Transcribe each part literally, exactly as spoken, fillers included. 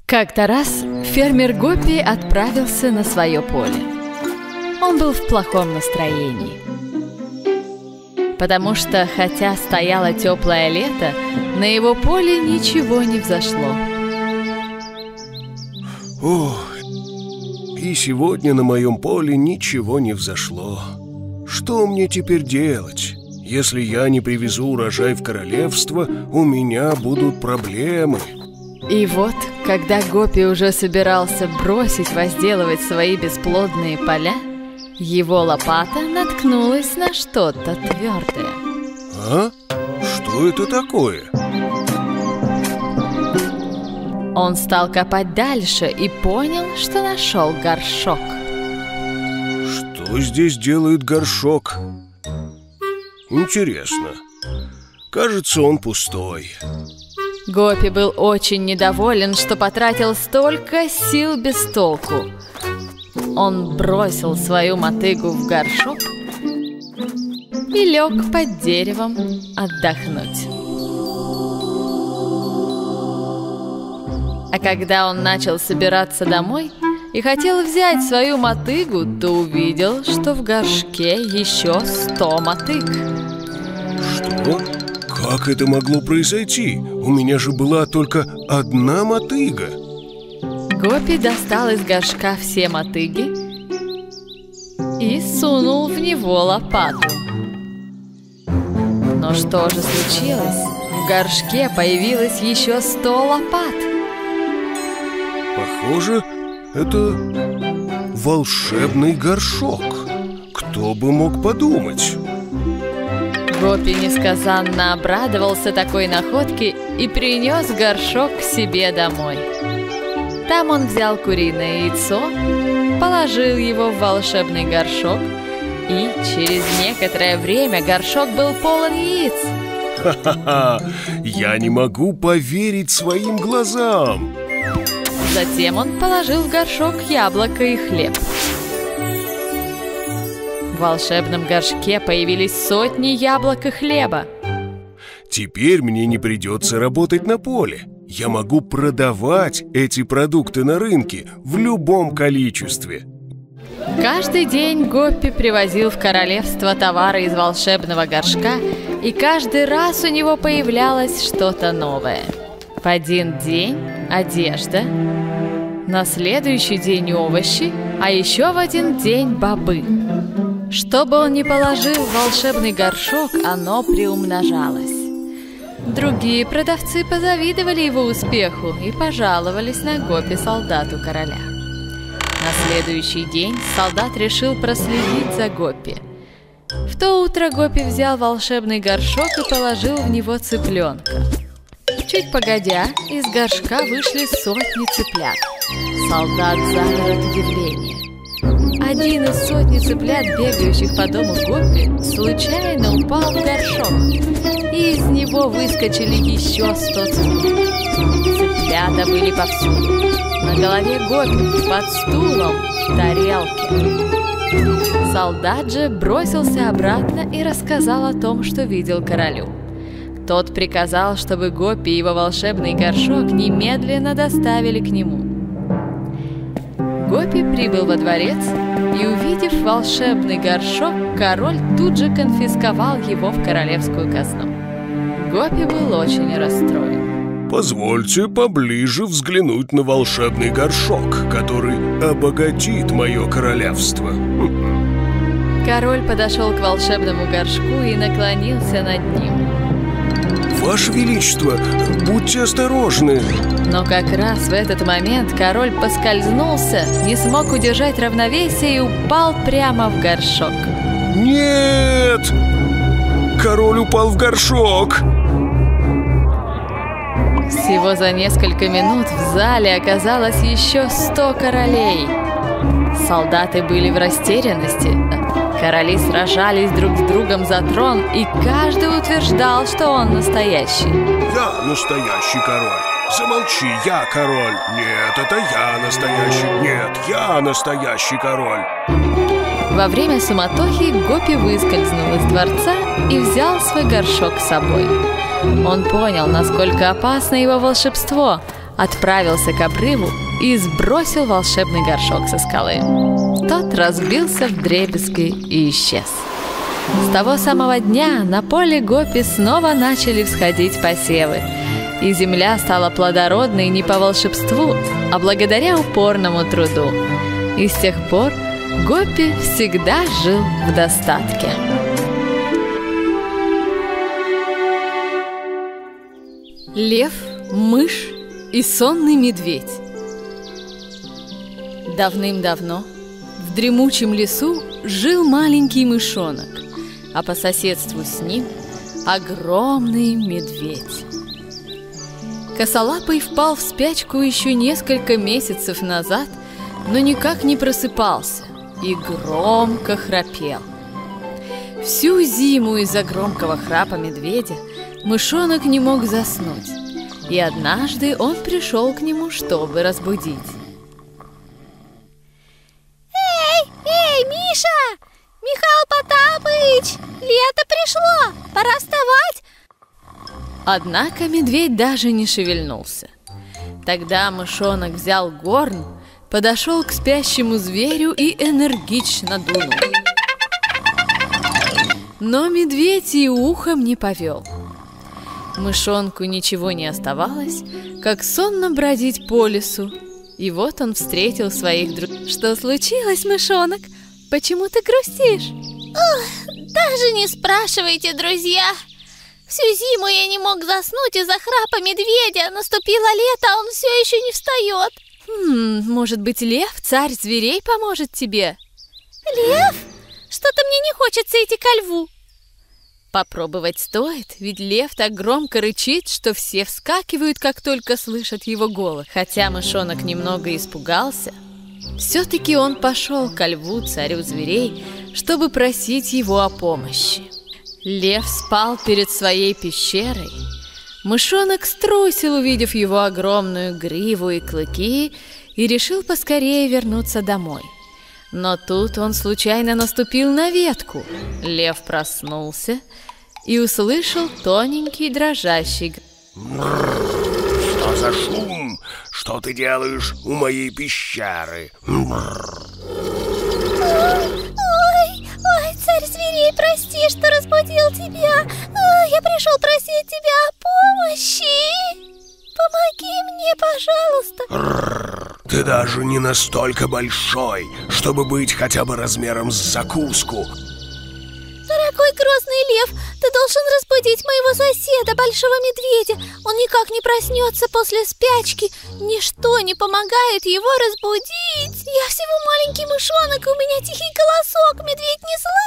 Как-то раз фермер Гопи отправился на свое поле. Он был в плохом настроении, потому что, хотя стояло теплое лето, на его поле ничего не взошло. Ох, и сегодня на моем поле ничего не взошло. Что мне теперь делать? Если я не привезу урожай в королевство, у меня будут проблемы. И вот, когда Гопи уже собирался бросить возделывать свои бесплодные поля, его лопата наткнулась на что-то твердое. А? Что это такое? Он стал копать дальше и понял, что нашел горшок. Что здесь делает горшок? Интересно. Кажется, он пустой. Гопи был очень недоволен, что потратил столько сил без толку. Он бросил свою мотыгу в горшок и лег под деревом отдохнуть. А когда он начал собираться домой и хотел взять свою мотыгу, то увидел, что в горшке еще сто мотыг. Что? Как это могло произойти? У меня же была только одна мотыга. Гопи достал из горшка все мотыги и сунул в него лопату. Но что же случилось? В горшке появилось еще сто лопат. Похоже, это волшебный горшок. Кто бы мог подумать? Гопи несказанно обрадовался такой находке и принес горшок к себе домой. Там он взял куриное яйцо, положил его в волшебный горшок, и через некоторое время горшок был полон яиц. Ха-ха-ха! Я не могу поверить своим глазам! Затем он положил в горшок яблоко и хлеб. В волшебном горшке появились сотни яблок и хлеба. Теперь мне не придется работать на поле. Я могу продавать эти продукты на рынке в любом количестве. Каждый день Гопи привозил в королевство товары из волшебного горшка, и каждый раз у него появлялось что-то новое. В один день одежда, на следующий день овощи, а еще в один день бобы. Что бы он ни положил в волшебный горшок, оно приумножалось. Другие продавцы позавидовали его успеху и пожаловались на Гопи солдату короля. На следующий день солдат решил проследить за Гопи. В то утро Гопи взял волшебный горшок и положил в него цыпленка. Чуть погодя, из горшка вышли сотни цыплят. Солдат замер от удивления. Один из сотни цыплят, бегающих по дому Гопи, случайно упал в горшок, и из него выскочили еще сто цыплят. Цыплята были повсюду. На голове Гопи, под стулом, в тарелке. Солдат же бросился обратно и рассказал о том, что видел королю. Тот приказал, чтобы Гопи и его волшебный горшок немедленно доставили к нему. Гопи прибыл во дворец, и, увидев волшебный горшок, король тут же конфисковал его в королевскую казну. Гопи был очень расстроен. Позвольте поближе взглянуть на волшебный горшок, который обогатит мое королевство. Король подошел к волшебному горшку и наклонился над ним. Ваше Величество, будьте осторожны. Но как раз в этот момент король поскользнулся, не смог удержать равновесие и упал прямо в горшок. Нет! Король упал в горшок! Всего за несколько минут в зале оказалось еще сто королей. Солдаты были в растерянности. Короли сражались друг с другом за трон, и каждый утверждал, что он настоящий. Я настоящий король. Замолчи, я король. Нет, это я настоящий. Нет, я настоящий король. Во время суматохи Гопи выскользнул из дворца и взял свой горшок с собой. Он понял, насколько опасно его волшебство, отправился к обрыву и сбросил волшебный горшок со скалы. Тот разбился вдребезги и исчез. С того самого дня на поле Гопи снова начали всходить посевы, и земля стала плодородной не по волшебству, а благодаря упорному труду. И с тех пор Гопи всегда жил в достатке. Лев, мышь и сонный медведь. Давным-давно в дремучем лесу жил маленький мышонок, а по соседству с ним огромный медведь. Косолапый впал в спячку еще несколько месяцев назад, но никак не просыпался и громко храпел. Всю зиму из-за громкого храпа медведя мышонок не мог заснуть, и однажды он пришел к нему, чтобы разбудить. Эй, эй, Миша! Михаил Потапыч! Лето пришло! Пора вставать! Однако медведь даже не шевельнулся. Тогда мышонок взял горн, подошел к спящему зверю и энергично дунул. Но медведь и ухом не повел. Мышонку ничего не оставалось, как сонно бродить по лесу. И вот он встретил своих друзей. Что случилось, мышонок? Почему ты грустишь? Ох, даже не спрашивайте, друзья. Всю зиму я не мог заснуть из-за храпа медведя. Наступило лето, а он все еще не встает. Хм, может быть, лев, царь зверей, поможет тебе? Лев? Что-то мне не хочется идти ко льву. Попробовать стоит, ведь лев так громко рычит, что все вскакивают, как только слышат его голос. Хотя мышонок немного испугался, все-таки он пошел ко льву, царю зверей, чтобы просить его о помощи. Лев спал перед своей пещерой. Мышонок струсил, увидев его огромную гриву и клыки, и решил поскорее вернуться домой. Но тут он случайно наступил на ветку. Лев проснулся и услышал тоненький дрожащий голос. Что за шум? Что ты делаешь у моей пещеры? Ой, ой, царь зверей, прости, что разбудил тебя. Я пришел просить тебя о помощи. Помоги мне, пожалуйста. Ты даже не настолько большой, чтобы быть хотя бы размером с закуску. Дорогой грозный лев, ты должен разбудить моего соседа, большого медведя. Он никак не проснется после спячки. Ничто не помогает его разбудить. Я всего маленький мышонок, и у меня тихий голосок. Медведь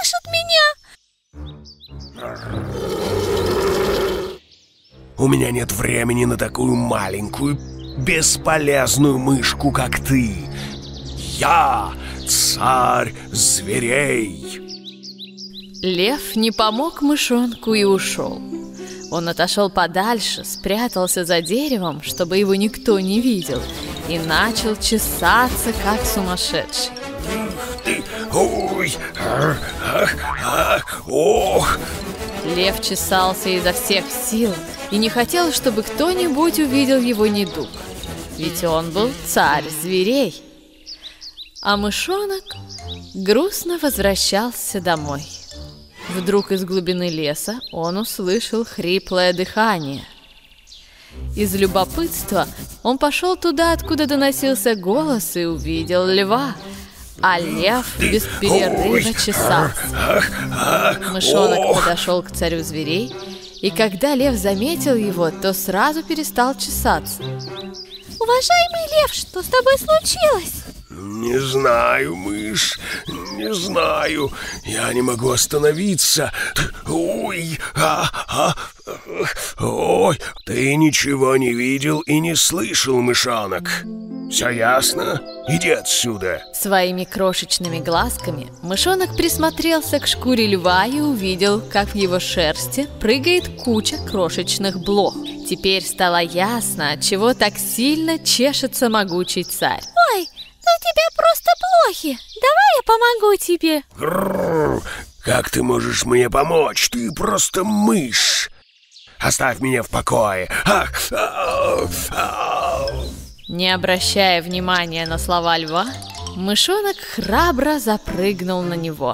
не слышит меня. У меня нет времени на такую маленькую, бесполезную мышку, как ты. Я царь зверей. Лев не помог мышонку и ушел. Он отошел подальше, спрятался за деревом, чтобы его никто не видел, и начал чесаться, как сумасшедший. Ты, ой, ах, ах, ах, ох. Лев чесался изо всех сил и не хотел, чтобы кто-нибудь увидел его недуг, ведь он был царь зверей. А мышонок грустно возвращался домой. Вдруг из глубины леса он услышал хриплое дыхание. Из любопытства он пошел туда, откуда доносился голос, и увидел льва, а лев без перерыва чесался. Мышонок подошел к царю зверей, и когда лев заметил его, то сразу перестал чесаться. Уважаемый лев, что с тобой случилось? Не знаю, мышь, не знаю. Я не могу остановиться. Ой, а, а, ой, ты ничего не видел и не слышал, мышонок. Все ясно? Иди отсюда. Своими крошечными глазками мышонок присмотрелся к шкуре льва и увидел, как в его шерсти прыгает куча крошечных блох. Теперь стало ясно, отчего так сильно чешется могучий царь. Ой, ну у тебя просто блохи. Давай я помогу тебе. Грррр, как ты можешь мне помочь? Ты просто мышь. Оставь меня в покое. Ах, ау, ау. Не обращая внимания на слова льва, мышонок храбро запрыгнул на него.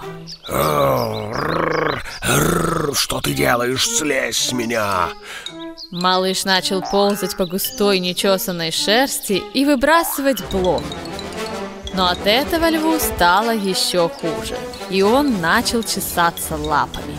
Что ты делаешь? Слезь с меня! Малыш начал ползать по густой нечесанной шерсти и выбрасывать блох. Но от этого льву стало еще хуже, и он начал чесаться лапами.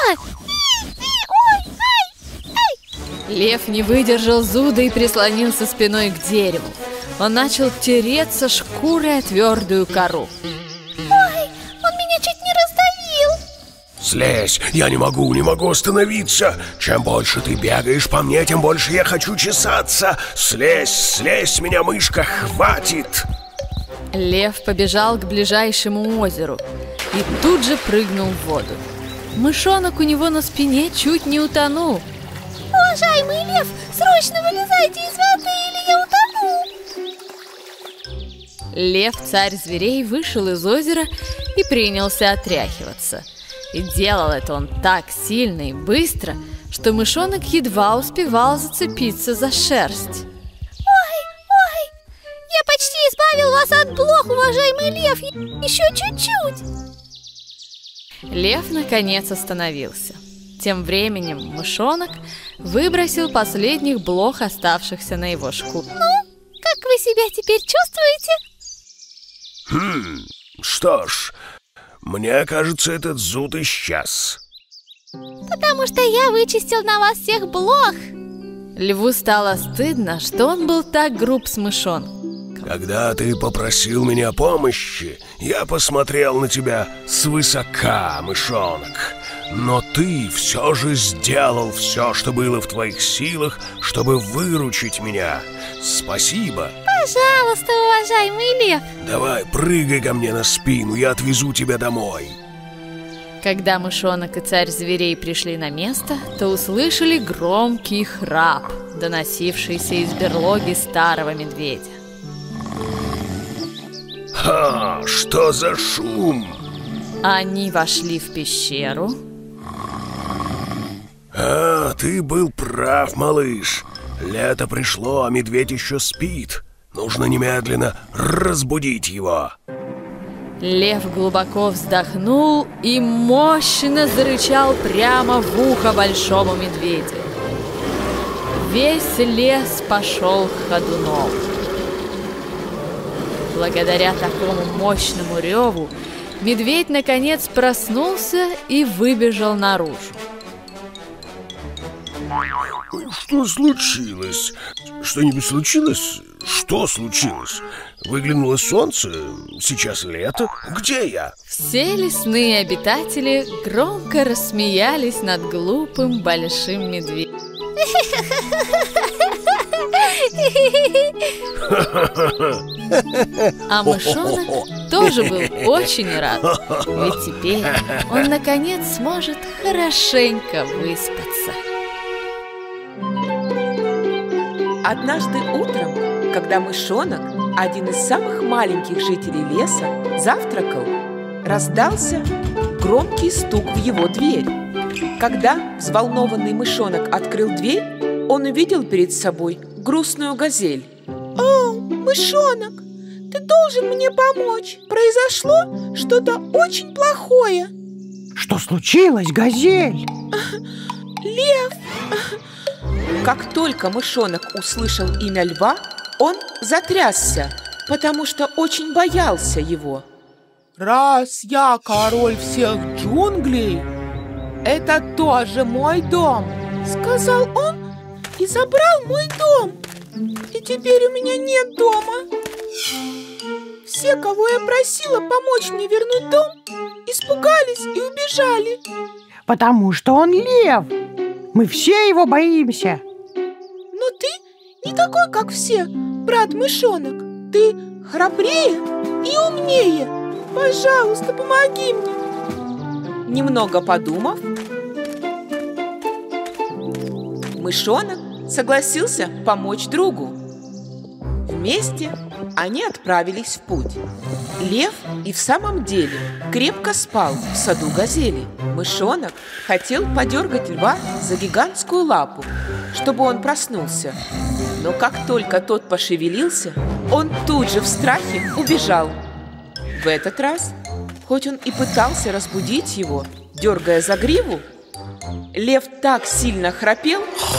Лев не выдержал зуда и прислонился спиной к дереву. Он начал тереться шкурой о твердую кору. Ой, он меня чуть не раздавил. Слезь, я не могу, не могу остановиться. Чем больше ты бегаешь по мне, тем больше я хочу чесаться. Слезь, слезь с меня, мышка, хватит. Лев побежал к ближайшему озеру и тут же прыгнул в воду. Мышонок у него на спине чуть не утонул. Уважаемый лев, срочно вылезайте из воды, или я утону! Лев, царь зверей, вышел из озера и принялся отряхиваться. И делал это он так сильно и быстро, что мышонок едва успевал зацепиться за шерсть. Ой, ой, я почти избавил вас от блох, уважаемый лев, еще чуть-чуть. Лев наконец остановился. Тем временем мышонок выбросил последних блох, оставшихся на его шкуре. Ну, как вы себя теперь чувствуете? Хм, что ж, мне кажется, этот зуд исчез. Потому что я вычистил на вас всех блох. Льву стало стыдно, что он был так груб с мышонком. Когда ты попросил меня помощи, я посмотрел на тебя свысока, мышонок. Но ты все же сделал все, что было в твоих силах, чтобы выручить меня. Спасибо. Пожалуйста, уважаемый лев. Давай, прыгай ко мне на спину, я отвезу тебя домой. Когда мышонок и царь зверей пришли на место, то услышали громкий храп, доносившийся из берлоги старого медведя. Ха, что за шум? Они вошли в пещеру. А, ты был прав, малыш. Лето пришло, а медведь еще спит. Нужно немедленно разбудить его. Лев глубоко вздохнул и мощно зарычал прямо в ухо большому медведю. Весь лес пошел ходуном. Благодаря такому мощному реву медведь наконец проснулся и выбежал наружу. Что случилось? Что-нибудь случилось? Что случилось? Выглянуло солнце? Сейчас лето? Где я? Все лесные обитатели громко рассмеялись над глупым большим медведем. А мышонок тоже был очень рад, ведь теперь он наконец сможет хорошенько выспаться. Однажды утром, когда мышонок, один из самых маленьких жителей леса, завтракал, раздался громкий стук в его дверь. Когда взволнованный мышонок открыл дверь, он увидел перед собой грустную газель. «О, мышонок, ты должен мне помочь. Произошло что-то очень плохое». Что случилось, газель? Лев. Как только мышонок услышал имя льва, он затрясся, потому что очень боялся его. «Раз я король всех джунглей, это тоже мой дом», — сказал он и забрал мой дом. И теперь у меня нет дома. Все, кого я просила помочь мне вернуть дом, испугались и убежали. Потому что он лев. Мы все его боимся. Но ты не такой, как все, брат-мышонок. Ты храбрее и умнее. Пожалуйста, помоги мне. Немного подумав, мышонок согласился помочь другу. Вместе они отправились в путь. Лев и в самом деле крепко спал в саду газели. Мышонок хотел подергать льва за гигантскую лапу, чтобы он проснулся. Но как только тот пошевелился, он тут же в страхе убежал. В этот раз, хоть он и пытался разбудить его, дергая за гриву, лев так сильно храпел,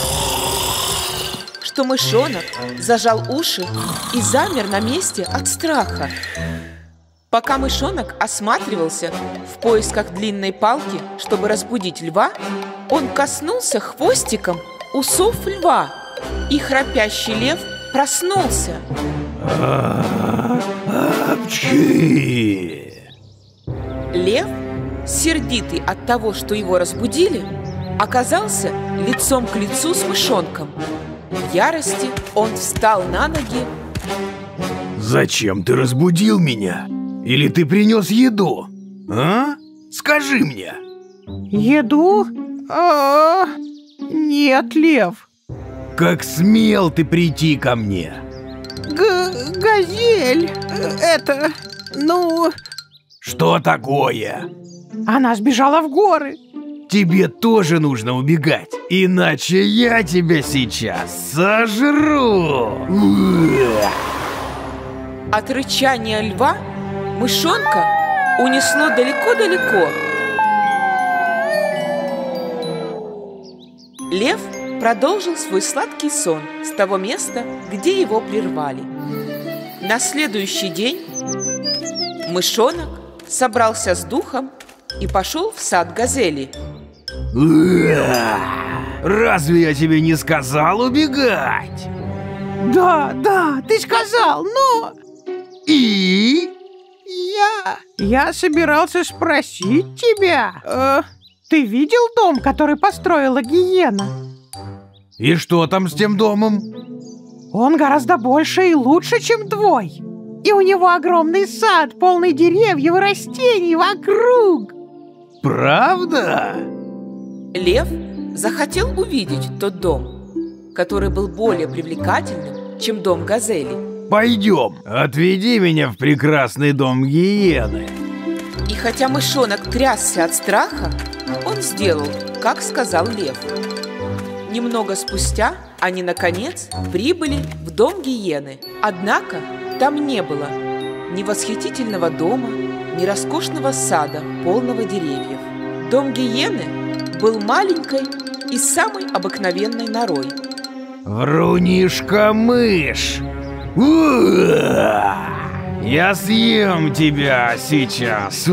что мышонок зажал уши и замер на месте от страха. Пока мышонок осматривался в поисках длинной палки, чтобы разбудить льва, он коснулся хвостиком усов льва, и храпящий лев проснулся. Апчхи! Лев, сердитый от того, что его разбудили, оказался лицом к лицу с мышонком. В ярости он встал на ноги. Зачем ты разбудил меня? Или ты принес еду? А? Скажи мне. Еду? А, нет, лев. Как смел ты прийти ко мне? Г газель. Это, ну... Что такое? Она сбежала в горы. Тебе тоже нужно убегать, иначе я тебя сейчас сожру. От рычания льва мышонка унесло далеко-далеко. Лев продолжил свой сладкий сон с того места, где его прервали. На следующий день мышонок собрался с духом и пошел в сад газели. Разве я тебе не сказал убегать? Да, да, ты сказал, но... И? Я... Я собирался спросить тебя. Э, ты видел дом, который построила гиена? И что там с тем домом? Он гораздо больше и лучше, чем твой. И у него огромный сад, полный деревьев и растений вокруг. Правда? Лев захотел увидеть тот дом, который был более привлекательным, чем дом газели. Пойдем, отведи меня в прекрасный дом гиены. И хотя мышонок трясся от страха, он сделал, как сказал лев. Немного спустя они, наконец, прибыли в дом гиены. Однако там не было ни восхитительного дома, ни роскошного сада, полного деревьев. Дом гиены был маленькой и самой обыкновенной норой. Врунишка-мышь! Я съем тебя сейчас!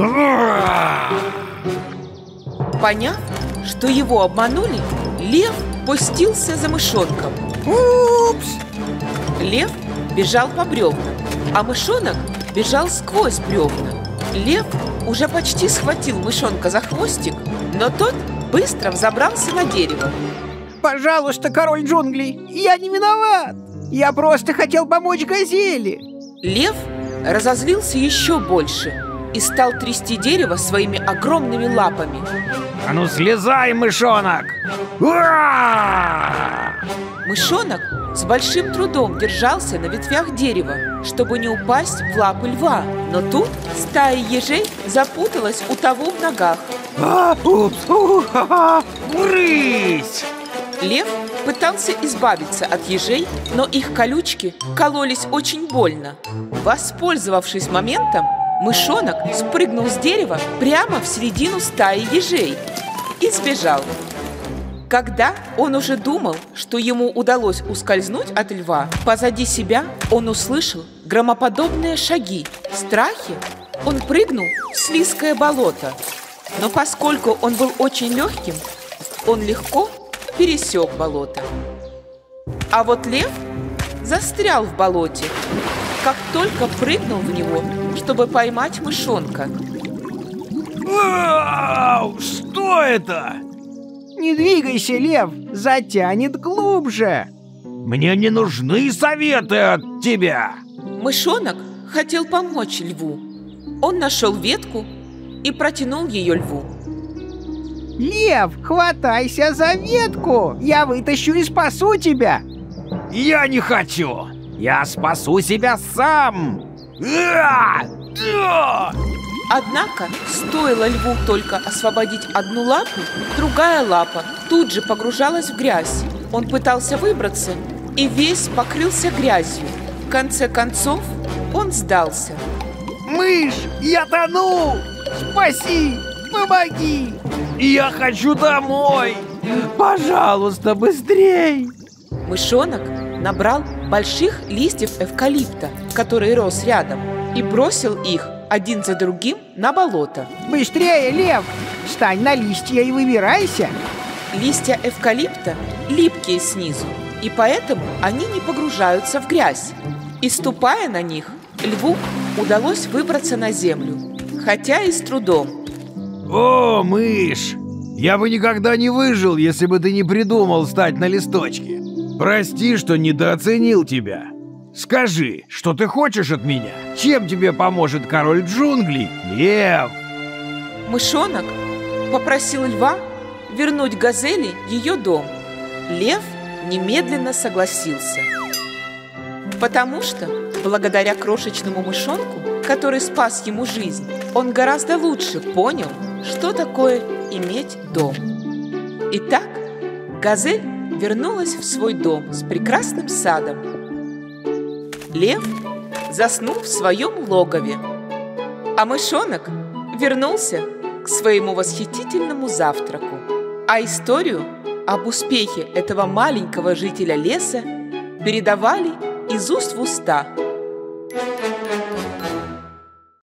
Поняв, что его обманули, лев пустился за мышонком. Упс! Лев бежал по бревнам, а мышонок бежал сквозь бревна. Лев уже почти схватил мышонка за хвостик, но тот быстро взобрался на дерево. Пожалуйста, король джунглей, я не виноват. Я просто хотел помочь газели. Лев разозлился еще больше и стал трясти дерево своими огромными лапами. А ну слезай, мышонок! Мышонок с большим трудом держался на ветвях дерева, чтобы не упасть в лапы льва. Но тут стая ежей запуталась у того в ногах. А, упс, уха-ха, брысь! Лев пытался избавиться от ежей, но их колючки кололись очень больно. Воспользовавшись моментом, мышонок спрыгнул с дерева прямо в середину стаи ежей и сбежал. Когда он уже думал, что ему удалось ускользнуть от льва, позади себя он услышал громоподобные шаги. В страхе он прыгнул в слизкое болото. Но поскольку он был очень легким, он легко пересек болото. А вот лев застрял в болоте, как только прыгнул в него, чтобы поймать мышонка. Вау! Что это? Не двигайся, лев, затянет глубже. Мне не нужны советы от тебя. Мышонок хотел помочь льву. Он нашел ветку и протянул ее льву. Лев, хватайся за ветку, я вытащу и спасу тебя. Я не хочу. Я спасу себя сам. А! Да! Однако, стоило льву только освободить одну лапу, другая лапа тут же погружалась в грязь. Он пытался выбраться, и весь покрылся грязью. В конце концов он сдался. Мышь, я тону! Спаси! Помоги! Я хочу домой! Пожалуйста, быстрей! Мышонок набрал больших листьев эвкалипта, который рос рядом, и бросил их один за другим на болото. Быстрее, лев! Встань на листья и выбирайся! Листья эвкалипта липкие снизу, и поэтому они не погружаются в грязь. И ступая на них, льву удалось выбраться на землю, хотя и с трудом. О, мышь! Я бы никогда не выжил, если бы ты не придумал встать на листочки. Прости, что недооценил тебя. Скажи, что ты хочешь от меня? Чем тебе поможет король джунглей, лев? Мышонок попросил льва вернуть газели ее дом. Лев немедленно согласился. Потому что, благодаря крошечному мышонку, который спас ему жизнь, он гораздо лучше понял, что такое иметь дом. Итак, газель вернулась в свой дом с прекрасным садом. Лев заснул в своем логове, а мышонок вернулся к своему восхитительному завтраку. А историю об успехе этого маленького жителя леса передавали из уст в уста